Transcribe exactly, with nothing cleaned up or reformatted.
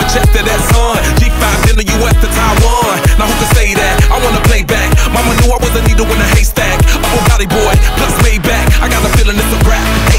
Manchester, that's on. G five in the U S to Taiwan. Now who can say that? I wanna play back. Mama knew I was a needle in a haystack. A Bugatti boy, plus Maybach. I got a feeling it's a rap.